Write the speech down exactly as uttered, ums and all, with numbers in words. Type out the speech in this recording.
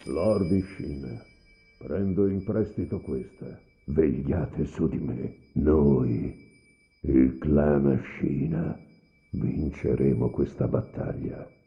Lord Ishin, prendo in prestito questa. Vegliate su di me. Noi, il clan Ashina, vinceremo questa battaglia.